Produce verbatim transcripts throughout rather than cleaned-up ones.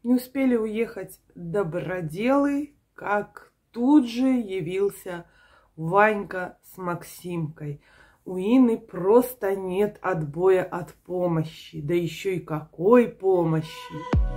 Не успели уехать доброделы, как тут же явился Ванька с Максимкой. У Инны просто нет отбоя от помощи. Да еще и какой помощи!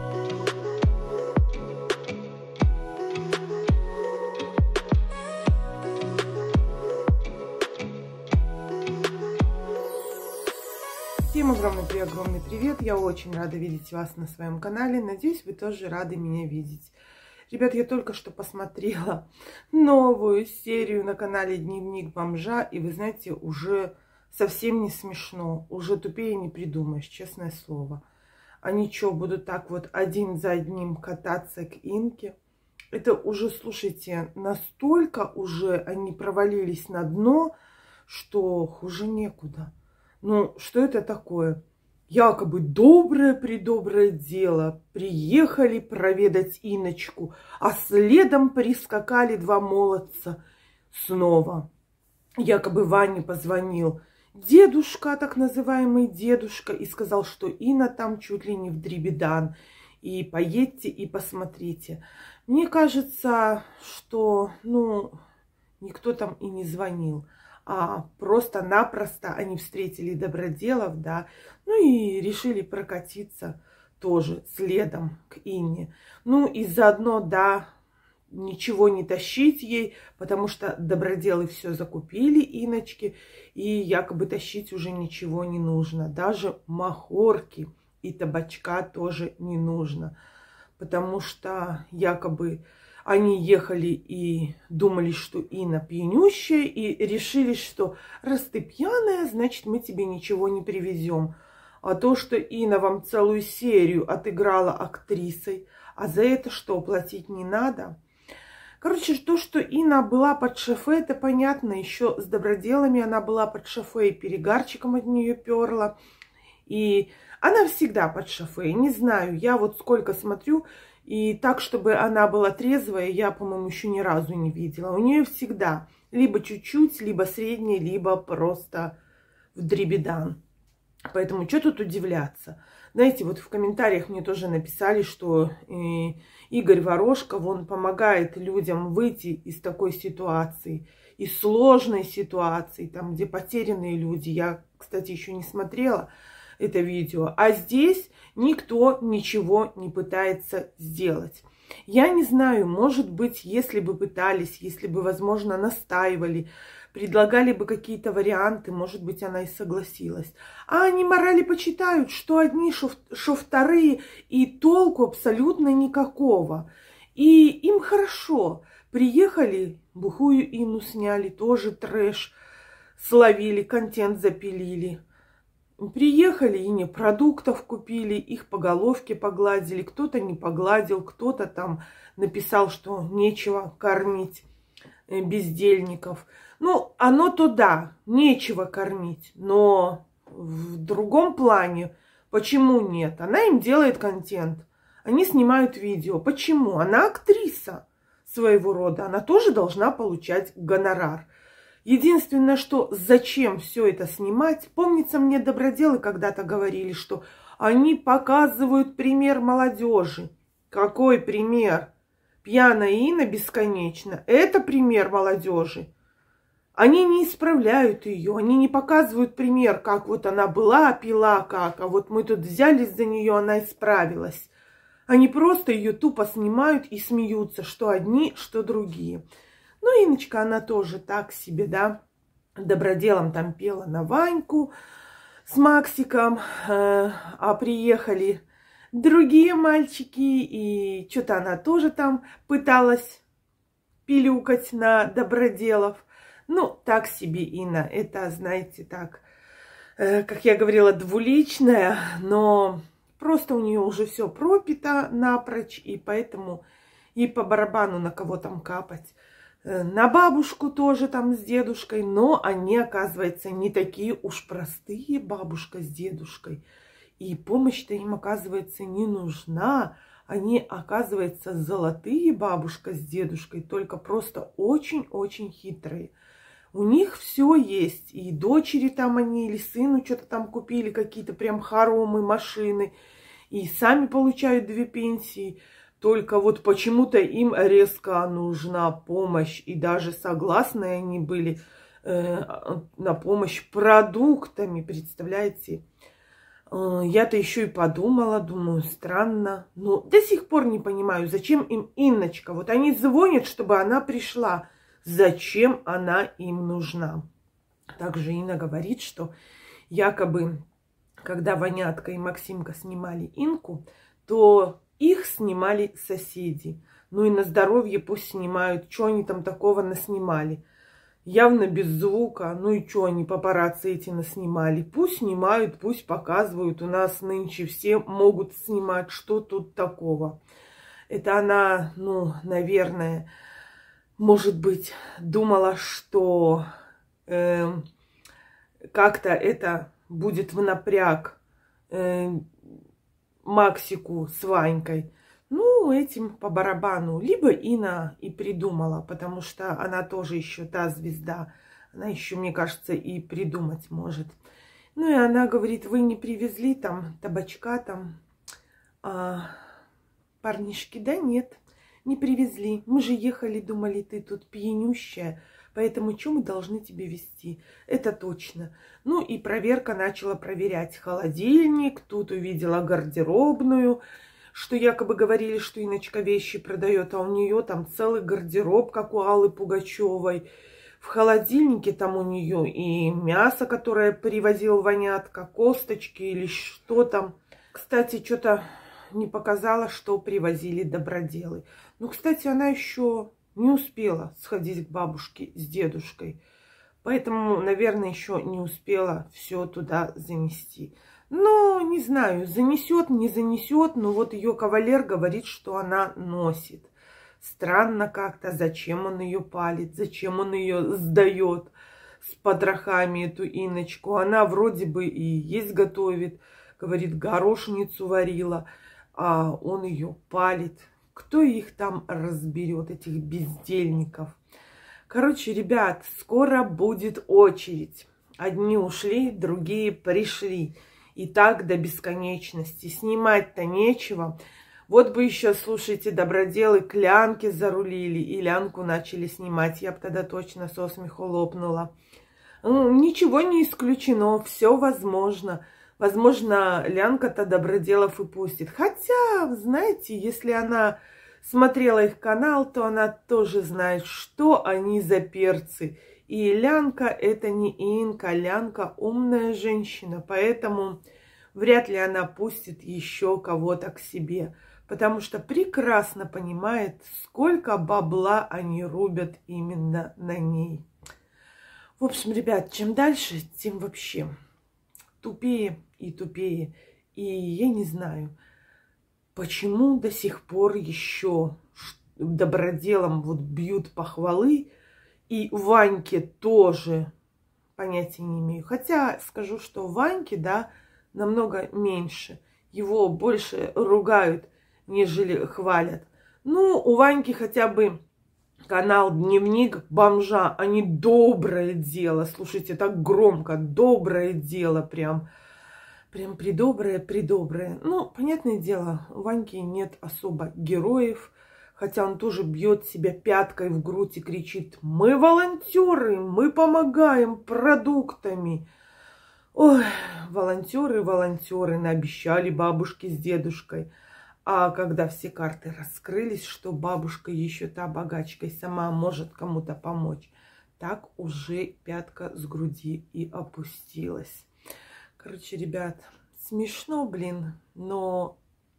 Всем огромный огромный привет! Я очень рада видеть вас на своем канале. Надеюсь, вы тоже рады меня видеть. Ребят, я только что посмотрела новую серию на канале Дневник бомжа. И вы знаете, уже совсем не смешно. Уже тупее не придумаешь, честное слово. Они что, будут так вот один за одним кататься к Инке? Это уже, слушайте, настолько уже они провалились на дно, что хуже некуда. Ну, что это такое? Якобы доброе-предоброе дело. Приехали проведать Иночку, а следом прискакали два молодца снова. Якобы Ване позвонил дедушка, так называемый дедушка, и сказал, что Инна там чуть ли не в дребедан. И поедьте и посмотрите. Мне кажется, что, ну, никто там и не звонил. А просто-напросто они встретили доброделов, да, ну и решили прокатиться тоже следом к Инне. Ну и заодно, да, ничего не тащить ей, потому что доброделы все закупили Иночке, и якобы тащить уже ничего не нужно. Даже махорки и табачка тоже не нужно, потому что якобы они ехали и думали, что Инна пьянющая, и решили, что раз ты пьяная, значит, мы тебе ничего не привезем. А то, что Инна вам целую серию отыграла актрисой, а за это что, платить не надо? Короче, то, что Инна была под шофе, это понятно. Еще с доброделами она была под шофе, и перегарчиком от нее перла. И она всегда под шофе. Не знаю, я вот сколько смотрю, и так, чтобы она была трезвая, я, по-моему, еще ни разу не видела. У нее всегда либо чуть-чуть, либо средний, либо просто в дребедан. Поэтому что тут удивляться? Знаете, вот в комментариях мне тоже написали, что э, Игорь Ворошков, он помогает людям выйти из такой ситуации, из сложной ситуации, там, где потерянные люди. Я, кстати, еще не смотрела это видео. А здесь никто ничего не пытается сделать. Я не знаю, может быть, если бы пытались, если бы, возможно, настаивали, предлагали бы какие-то варианты, может быть, она и согласилась. А они морали почитают, что одни, что вторые, и толку абсолютно никакого. И им хорошо. Приехали, бухую Инну сняли, тоже трэш словили, контент запилили. Приехали, и не продуктов купили, их по головке погладили. Кто-то не погладил, кто-то там написал, что нечего кормить бездельников. Ну, оно то да, нечего кормить. Но в другом плане, почему нет? Она им делает контент. Они снимают видео. Почему? Она актриса своего рода. Она тоже должна получать гонорар. Единственное, что зачем все это снимать, помнится, мне доброделы когда-то говорили, что они показывают пример молодежи. Какой пример? Пьяная Инна бесконечно. Это пример молодежи. Они не исправляют ее, они не показывают пример, как вот она была, пила как, а вот мы тут взялись за нее, она исправилась. Они просто ее тупо снимают и смеются, что одни, что другие. Ну, Инночка, она тоже так себе, да, доброделом там пела на Ваньку с Максиком, э, а приехали другие мальчики, и что-то она тоже там пыталась пилюкать на доброделов. Ну, так себе Инна, это, знаете, так, э, как я говорила, двуличная, но просто у нее уже все пропито напрочь, и поэтому ей по барабану на кого там капать. На бабушку тоже там с дедушкой, но они, оказывается, не такие уж простые, бабушка с дедушкой. И помощь-то им, оказывается, не нужна. Они, оказывается, золотые, бабушка с дедушкой, только просто очень-очень хитрые. У них все есть. И дочери там они, или сыну что-то там купили, какие-то прям хоромы, машины. и сами получают две пенсии. Только вот почему-то им резко нужна помощь. И даже согласны они были э, на помощь продуктами, представляете? Э, я-то еще и подумала, думаю, странно. Но до сих пор не понимаю, зачем им Инночка. Вот они звонят, чтобы она пришла. Зачем она им нужна? Также Инна говорит, что якобы, когда Ванятка и Максимка снимали Инку, то их снимали соседи. Ну и на здоровье пусть снимают. Что они там такого наснимали? Явно без звука. Ну и что они, папарацци эти, наснимали? Пусть снимают, пусть показывают. У нас нынче все могут снимать. Что тут такого? Это она, ну, наверное, может быть, думала, что э, как-то это будет в напряг э, Максику с Ванькой. Ну, этим по барабану. Либо Инна и придумала, потому что она тоже еще та звезда. Она еще, мне кажется, и придумать может. Ну, и она говорит, вы не привезли там табачка, там а, парнишки? Да нет, не привезли. Мы же ехали, думали, ты тут пьянющая. Поэтому что мы должны тебе везти? Это точно. Ну и проверка начала проверять холодильник. Тут увидела гардеробную, что якобы говорили, что Инночка вещи продает, а у нее там целый гардероб, как у Аллы Пугачевой. В холодильнике там у нее и мясо, которое привозил Ванятка, косточки или что там. Кстати, что-то не показала, что привозили доброделы. Ну, кстати, она еще не успела сходить к бабушке с дедушкой. Поэтому, наверное, еще не успела все туда занести. Но, не знаю, занесет, не занесет. Но вот ее кавалер говорит, что она носит. Странно как-то, зачем он ее палит, зачем он ее сдает с потрохами, эту Инночку. Она вроде бы и есть готовит. Говорит, горошницу варила, а он ее палит. Кто их там разберет, этих бездельников? Короче, ребят, скоро будет очередь. Одни ушли, другие пришли. И так до бесконечности. Снимать-то нечего. Вот бы еще, слушайте, доброделы к Лянке зарулили и Лянку начали снимать. Я бы тогда точно со смеху лопнула. Ну, ничего не исключено, все возможно. Возможно, Лянка-то доброделов и пустит. Хотя, знаете, если она смотрела их канал, то она тоже знает, что они за перцы. И Лянка это не Инка, Лянка умная женщина. Поэтому вряд ли она пустит еще кого-то к себе. Потому что прекрасно понимает, сколько бабла они рубят именно на ней. В общем, ребят, чем дальше, тем вообще тупее и тупее. И я не знаю, почему до сих пор еще доброделам вот бьют похвалы. И Ваньке тоже понятия не имею. Хотя скажу, что Ваньке, да, намного меньше. Его больше ругают, нежели хвалят. Ну, у Ваньки хотя бы канал «Дневник бомжа», а не «Доброе дело». Слушайте, так громко, «Доброе дело» прям. Прям придоброе-придоброе. Ну, понятное дело, у Ваньки нет особо героев. Хотя он тоже бьет себя пяткой в грудь и кричит: мы волонтеры, мы помогаем продуктами. Ой, волонтеры, волонтеры, наобещали бабушке с дедушкой. А когда все карты раскрылись, что бабушка еще та богачка и сама может кому-то помочь, так уже пятка с груди и опустилась. Короче, ребят, смешно, блин, но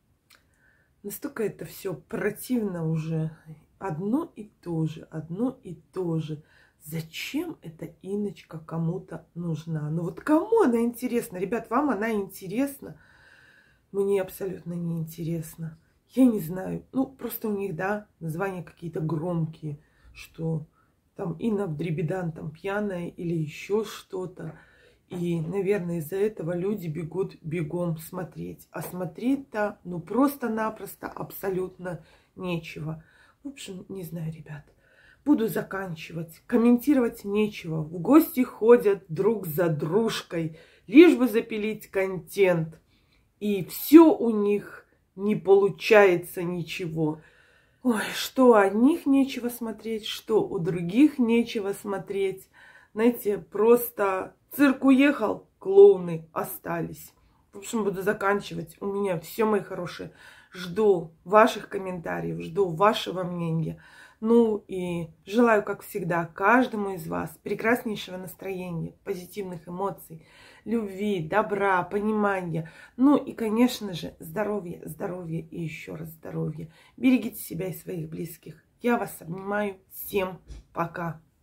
настолько это все противно уже. Одно и то же, одно и то же. Зачем эта Инночка кому-то нужна? Ну вот кому она интересна? Ребят, вам она интересна? Мне абсолютно не интересно. Я не знаю. Ну, просто у них, да, названия какие-то громкие, что там Инна в Дребедан там пьяная или еще что-то. И, наверное, из-за этого люди бегут бегом смотреть. А смотреть-то, ну, просто-напросто абсолютно нечего. В общем, не знаю, ребят. Буду заканчивать. Комментировать нечего. В гости ходят друг за дружкой, лишь бы запилить контент. и все у них не получается ничего. Ой, что у одних нечего смотреть, что у других нечего смотреть. Знаете, просто цирк уехал, клоуны остались. В общем, буду заканчивать. У меня все, мои хорошие. Жду ваших комментариев, жду вашего мнения. Ну и желаю, как всегда, каждому из вас прекраснейшего настроения, позитивных эмоций, любви, добра, понимания. Ну и, конечно же, здоровья, здоровья и еще раз здоровья. Берегите себя и своих близких. Я вас обнимаю. Всем пока.